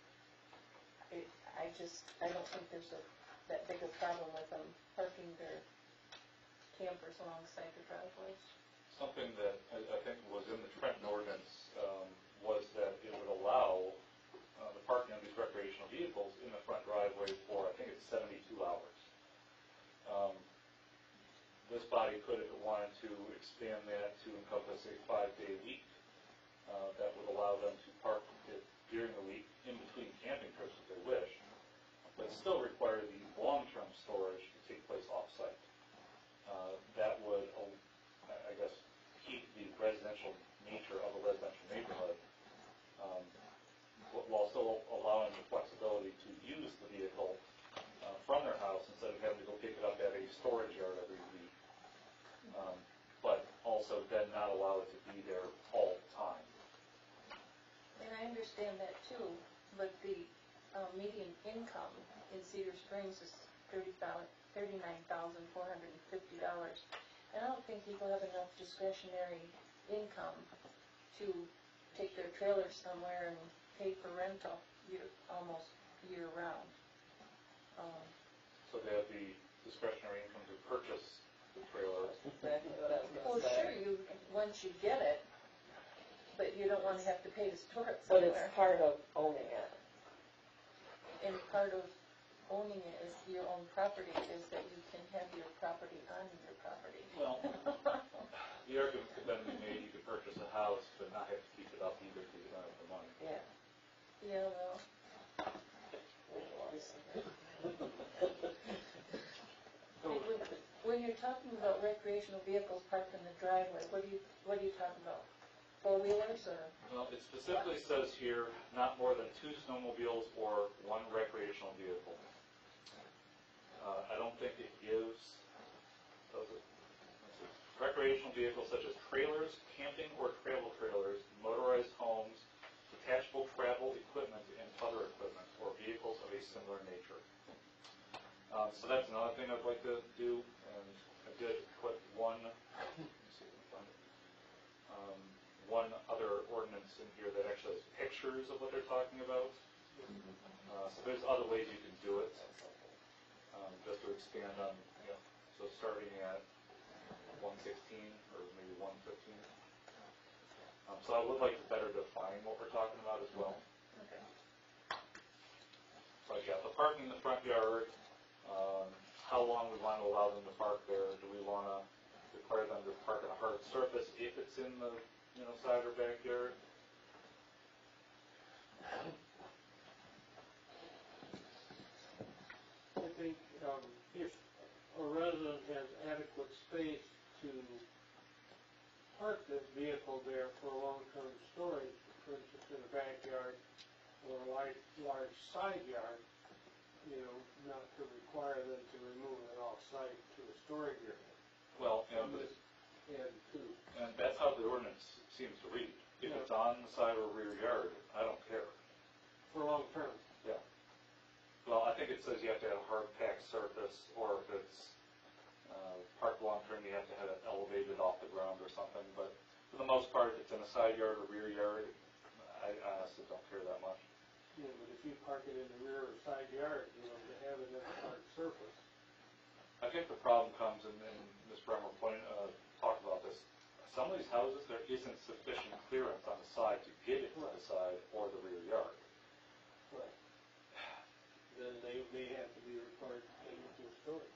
it, I just, I don't think there's a, that big a problem with them parking their campers alongside the driveways. Something that I, I think was in the Trenton ordinance um, was that it would allow uh, the parking of these recreational vehicles in the front driveway for, I think it's seventy-two hours. Um, this body could, if it wanted to, expand that to encompass a five-day week. Uh, that would allow them to park it during the week in between camping trips if they wish, but still require the long-term storage to take place off-site. Uh, that would, uh, I guess, keep the residential nature of a residential neighborhood, um, while still allowing the flexibility to use the vehicle uh, from their house instead of having to go pick it up at a storage yard every week. Um, but also then not allow it to be there all the time. And I understand that too, but the uh, median income in Cedar Springs is thirty-nine thousand four hundred fifty dollars. And I don't think people have enough discretionary income to take their trailer somewhere and pay for rental year, almost year round. Um, So they have the discretionary income to purchase the trailer. Exactly what I was well, gonna say. sure, you, once you get it, but you don't want to have to pay to store it But somewhere. it's part of owning it. And part of owning it is your own property, is that you can have your property on your property. Well, the argument could then be made, you could purchase a house but not have to keep it up either because you don't have the money. Yeah. Yeah, well, and when, when you're talking about recreational vehicles parked in the driveway, what are you, what are you talking about? Four-wheelers or? Well, it specifically says here, not more than two snowmobiles or one recreational vehicle. Uh, I don't think it gives, does it? Let's see. Recreational vehicles such as trailers, camping or travel trailers, motorized homes, detachable travel equipment and other equipment, or vehicles of a similar nature. Um, so that's another thing I'd like to do, and I did put one, let me see if I can find it. Um, one other ordinance in here that actually has pictures of what they're talking about. Uh, so there's other ways you can do it, um, just to expand on, you know, so starting at one sixteen or maybe one fifteen. Um, so I would like to better define what we're talking about as well. Okay. So yeah, the parking in the front yard, um, how long we want to allow them to park there. Do we want to require them to park on a hard surface if it's in the, you know, side or backyard? I think, um, if a resident has adequate space to park this vehicle there for long-term storage, for instance, in a backyard or a large, large side yard, you know, not to require them to remove it off-site to a storage area. Well, I'm and, just adding to, and that's how the ordinance seems to read. If Yeah. it's on the side or rear yard, I don't care. for long-term. Well, I think it says you have to have a hard packed surface, or if it's uh, parked long term, you have to have it elevated off the ground or something. But for the most part, if it's in a side yard or rear yard, I I honestly don't care that much. Yeah, but if you park it in the rear or side yard, you know, to have it in a hard surface. I think the problem comes, and, and Miz Bremer point, uh, talked about this. Some of these houses, there isn't sufficient clearance on the side to get it to the side or the rear yard. Right. Then they may have to be required to take it to a storage.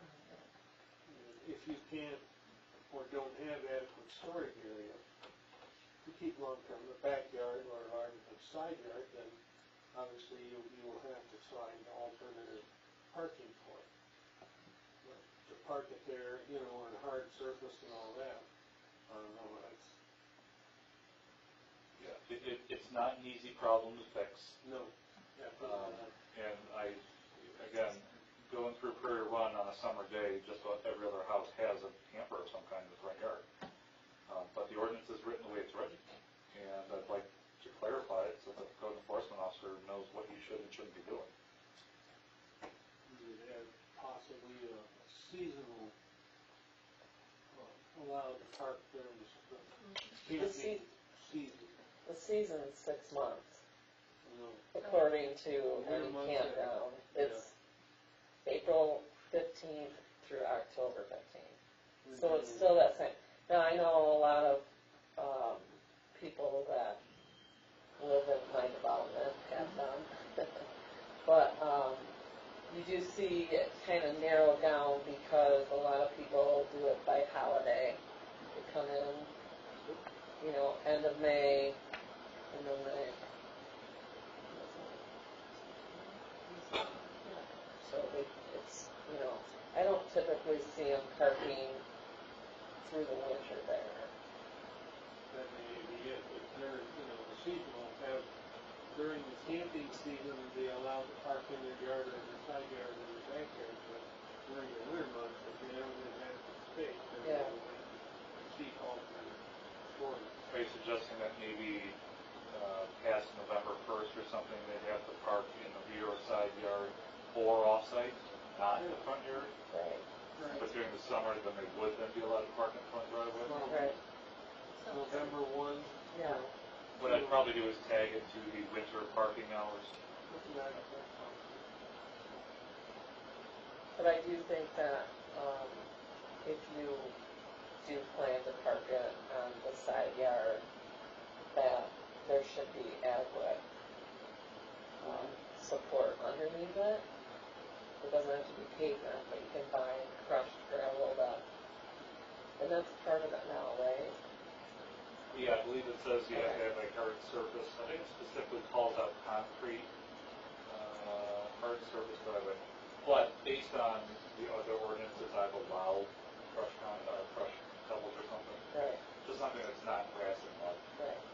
If you can't or don't have adequate storage area to keep long-term in the backyard or a large side yard, then obviously you, you will have to find alternative parking for it. But to park it there, you know, on a hard surface and all that, I don't know, that's, Yeah. It, it, it's not an easy problem to fix. no. Um, and I, again, going through Prairie Run on a summer day, just about every other house has a camper of some kind in the front yard. Um, but the ordinance is written the way it's written, and I'd like to clarify it so that the code enforcement officer knows what he should and shouldn't be doing. You would have possibly a seasonal, uh, allowed to park during the, the The camping sea- season. The season's six months, You know, according to Winter any months, campground. yeah. It's April fifteenth through October fifteenth. So it's still that same. Now, I know a lot of, um, people that live in my development have them. But, um, you do see it kind of narrow down because a lot of people do it by holiday. They come in, you know, end of May, and then they. So they, it's, you know, I don't typically see them parking through the winter there. that may be it, but they're, you know, the seasonal have, during the camping season, they allow to park in their yard or their side yard or their backyard, but during the winter months, if they don't have adequate space, then they Yeah. will have to seek alternate storage. Are you suggesting that maybe uh, past November first or something, they'd have to park in the rear or side yard or off-site, not in the front yard? Right. But during the summer, then they would then be allowed to park in the front driveway? Right. November one. Yeah. What I'd probably do is tag it to the winter parking hours. But I do think that, um, if you do plan to park it on the side yard, that there should be adequate, um, support underneath it. It doesn't have to be pavement, but you can buy crushed gravel that, and that's part of it now, right? Yeah, I believe it says you have to have a hard surface. I think it specifically calls out concrete, uh, hard surface driveway. But based on the other ordinances, I've allowed crushed con, uh, crushed pebbles or something. Right, Just something that's not grass and mud. right.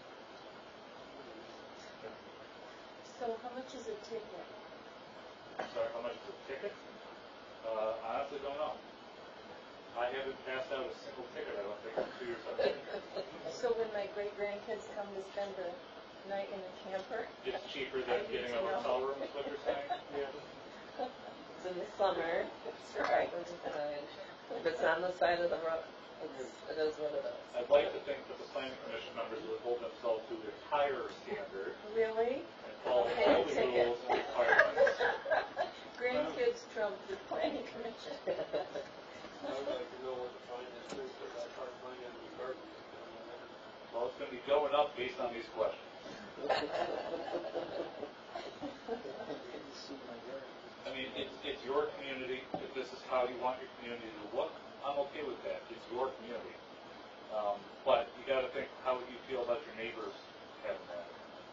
So how much is a ticket? Sorry, how much is a ticket? Uh, I honestly don't know. I haven't passed out a single ticket, I don't think, in two years. I've been here. So when my great grandkids come to spend the night in a camper, It's cheaper I than need getting to a know. hotel room, is what you're saying? Yeah. it's in the summer, it's right, if it's on the side of the road, it's, it is what it is. I'd like to think that the planning commission members would hold themselves to the higher standard Really? and follow Okay, all the ticket. rules and requirements. Grandkids trump the planning commission. I would like to know what the finance is for that park land and the garbage. Well, it's gonna be going up based on these questions. I mean, it's, it's your community. If this is how you want your community to look, I'm okay with that. It's your community. Um, but you gotta think, how would you feel about your neighbors having that?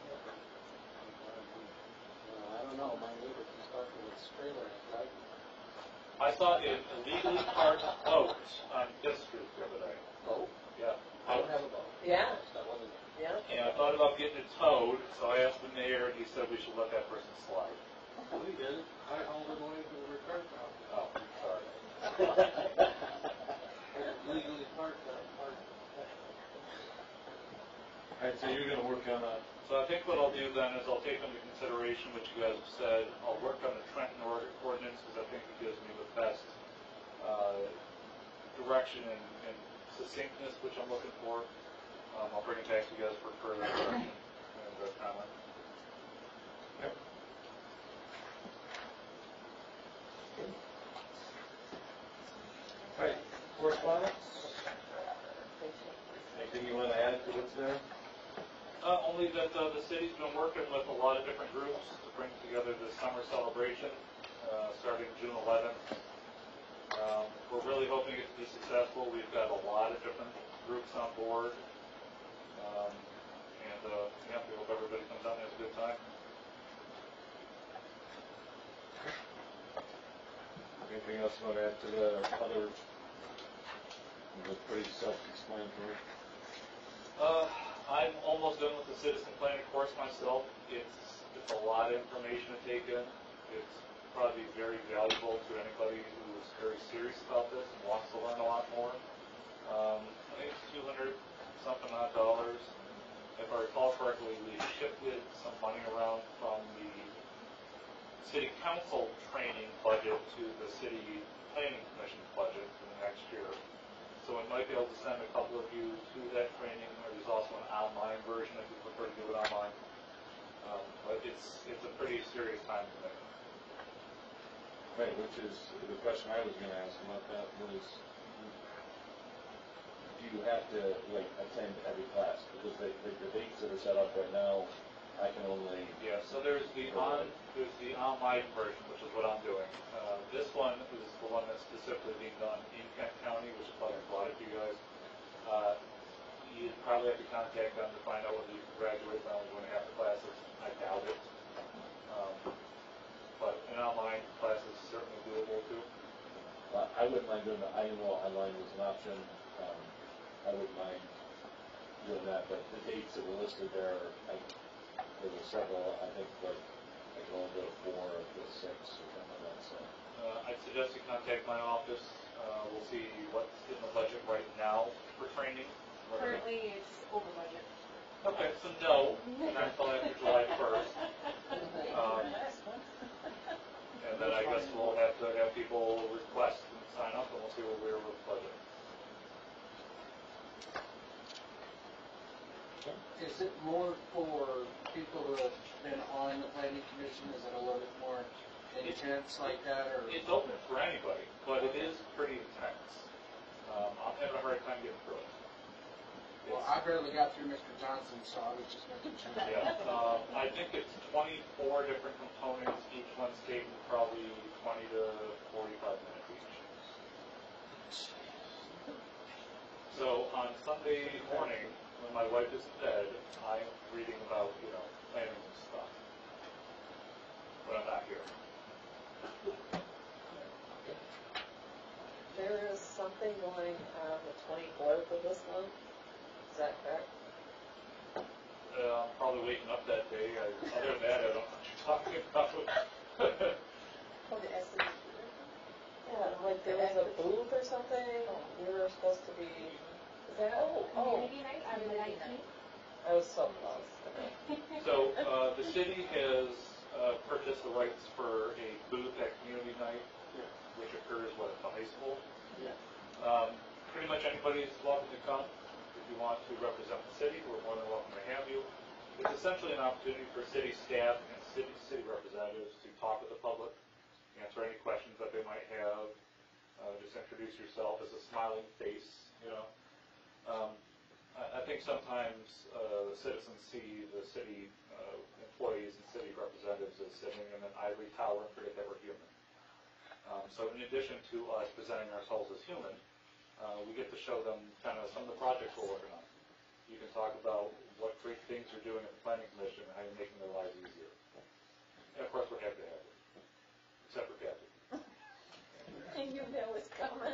Well, I don't know, my neighbor keeps parking with his trailer at night. I saw an illegally parked boat on Fifth Street the other day. Oh, Yeah. I don't have a boat. Yeah, That wasn't, yeah. And I thought about getting it towed, so I asked the mayor, and he said we should let that person slide. We did. I hauled it away to the return shop. Oh, sorry. Legally parked that park. Alright, so you're gonna work on a, So I think what I'll do then is I'll take into consideration what you guys have said. I'll work on the Trenton or- ordinance because I think it gives me the best uh, direction and, and succinctness which I'm looking for. Um, I'll bring it back to you guys for further direction and uh, comment. alright, correspondence? Anything you wanna add to what's there? Uh, only that uh, the city's been working with a lot of different groups to bring together this summer celebration, uh, starting June eleventh. Um, we're really hoping it to be successful. We've got a lot of different groups on board. Um, and, uh, yeah, we hope everybody comes out and has a good time. Anything else you wanna add to the other, it was pretty self-explanatory? Uh, I'm almost done with the citizen planning course myself. It's, it's a lot of information to take in. It's probably very valuable to anybody who is very serious about this and wants to learn a lot more. Um, I think it's two hundred something odd dollars. If I recall correctly, we shifted some money around from the city council training budget to the city planning commission budget for the next year. So we might be able to send a couple of you to that training, or there's also an online version if you prefer to do it online. Um, but it's, it's a pretty serious time commitment. Right, which is, the question I was gonna ask about that was, do you have to, like, attend every class? Because the, the, the dates that are set up right now, I can only, Yeah, so there's the on, there's the online version, which is what I'm doing. Uh, this one is the one that's specifically being done in Kent County, which is probably a lot of you guys. Uh, you'd probably have to contact them to find out whether you can graduate by only one and a half the classes. I doubt it. Um, but an online class is certainly doable too. uh, I wouldn't mind doing the, I didn't know online was an option, um, I wouldn't mind doing that, but the dates that were listed there, I, there were several, I think, like, I can only go to four or go to six or something like that, so. Uh, I'd suggest you contact my office. Uh, we'll see what's in the budget right now for training. whatever. Currently, it's over budget. Okay, so no, not until after July first. Um, and then I guess we'll have to have people request and sign up, and we'll see where we're with the budget. Is it more for people who have been on the planning commission? Is it a little bit more intense like that, or? It's open for anybody, but it is pretty intense. Um, I'm having a hard time getting through it. Well, I barely got through Mister Johnson, so I was just making sure. Yeah, um, I think it's twenty-four different components, each one's taking probably twenty to forty-five minutes each. So on Sunday morning, when my wife is in bed, I'm reading about, you know, planning and stuff. When I'm not here. There is something going on the twenty-fourth of this month, is that correct? Uh, I'm probably waking up that day, I, other than that, I don't know what you're talking about. Oh, the S and P. Yeah, like there was a booth or something, we were supposed to be, is that, oh, oh, Community night on the nineteenth. I was so close. So, uh, the city has, uh, purchased the rights for a booth at community night, which occurs, what, at the high school? Yeah. Um, pretty much anybody is welcome to come. If you want to represent the city, we're more than welcome to have you. It's essentially an opportunity for city staff and city, city representatives to talk with the public, answer any questions that they might have, uh, just introduce yourself as a smiling face, you know. Um, I, I think sometimes uh, citizens see the city uh, employees and city representatives as sitting in an ivory tower and forget that we're human. Um, so in addition to us presenting ourselves as human, uh, we get to show them kind of some of the projects we're working on. You can talk about what great things you're doing at the planning commission and how you're making their lives easier. And of course, we're happy to have you, except for Kathy. I knew that was coming.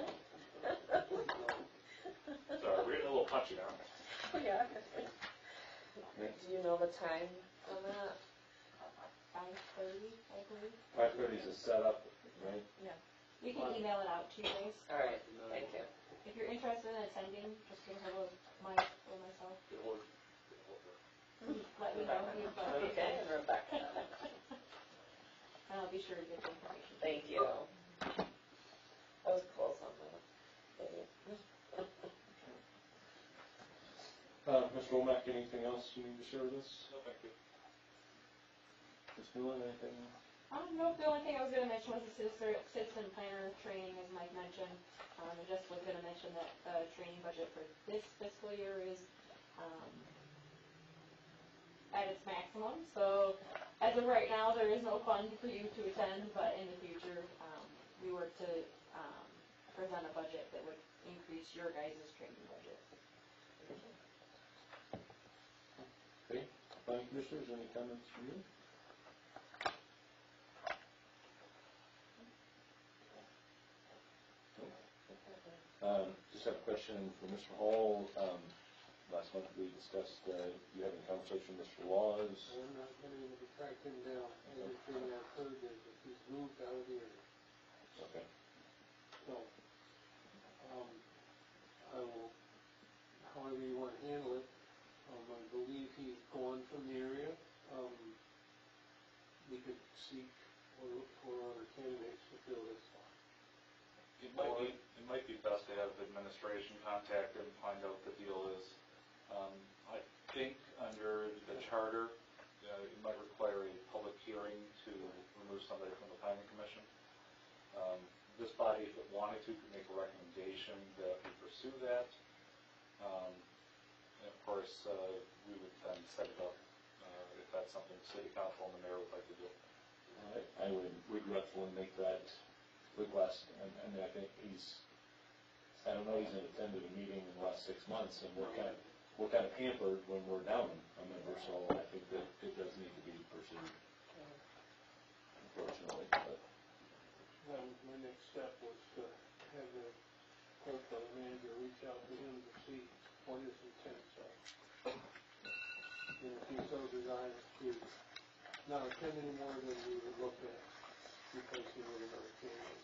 Sorry, we're getting a little punchy now. Yeah. Do you know the time on that? Five thirty, I believe. Five thirty is a setup, right? You can email it out to you guys. All right, thank you. If you're interested in attending, just get hold of Mike or myself. Get hold of- get hold of her. Let me know who you've got. Okay, and Rebecca. And I'll be sure to get the information. Thank you. I was close on that. Maybe. Uh, Mister Womack, anything else you need to share with us? No, thank you. Miz Newland, anything? Um, no, the only thing I was gonna mention was the citizen, citizen planner training, as Mike mentioned. Um, I just was gonna mention that the training budget for this fiscal year is, um, at its maximum, so as of right now, there is no fund for you to attend, but in the future, um, we were to, um, present a budget that would increase your guys' training budget. Okay, planning commissioners, any comments from you? Um, just have a question for Mister Hall. Um, last month we discussed, uh, you having a conversation with Mister Laws. I'm not been able to track him down. Everything I've heard is that he's moved out of the area. Okay. So, um, I will, however you want to handle it, um, I believe he's gone from the area. Um, we could seek or look for other candidates to fill this spot. It might be, it might be best to have administration contact him, find out what the deal is. Um, I think under the charter, uh, it might require a public hearing to remove somebody from the planning commission. Um, this body, if it wanted to, could make a recommendation that we pursue that. Um, and of course, uh, we would then set it up, uh, if that's something the city council and the mayor would like to do. I, I would regretfully make that request, and, and I think he's, I don't know, he's attended a meeting in the last six months, and we're kind of, we're kind of hampered when we're down a member, so I think that it does need to be pursued, unfortunately, but. That was my next step, was to have the clerk or the manager reach out to him to see what his intents are. And if he so desires to not attend anymore, then we would look at replacing with another candidate.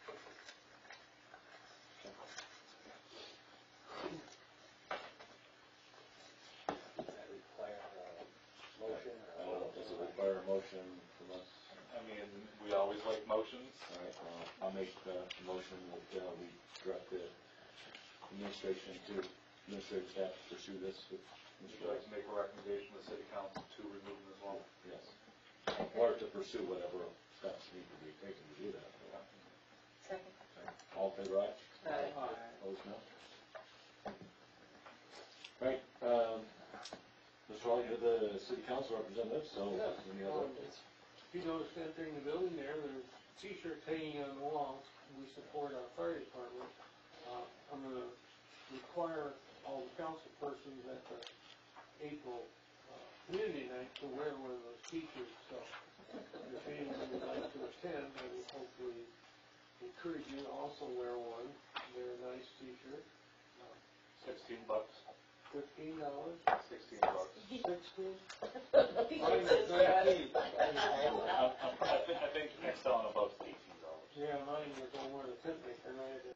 Does that require a motion I or? don't know, does it require a motion from us? I mean, we always like motions. All right, well, I'll make the motion that, uh, we direct the administration to, administrative staff to pursue this with Would Mister you like to make a recommendation to the city council to remove them as well? Yes. Or to pursue whatever steps need to be taken to do that. Second. All in favor, aye? Aye. Opposed, no? Right, um, Mister Hall, you're the city council representative, so any other Um, updates? If you notice entering the building there, there's t-shirts hanging on the walls. We support our fire department. Uh, I'm gonna require all the council persons at the April, uh, community night to wear one of those t-shirts, so if anyone would like to attend, I would hopefully encourage you to also wear one. They're a nice t-shirt, Sixteen bucks, fifteen dollars, sixteen bucks. sixteen? He thinks it's bad. I'm- I'm- I think, I think next selling above eighteen dollars. Yeah, mine was on one of the ten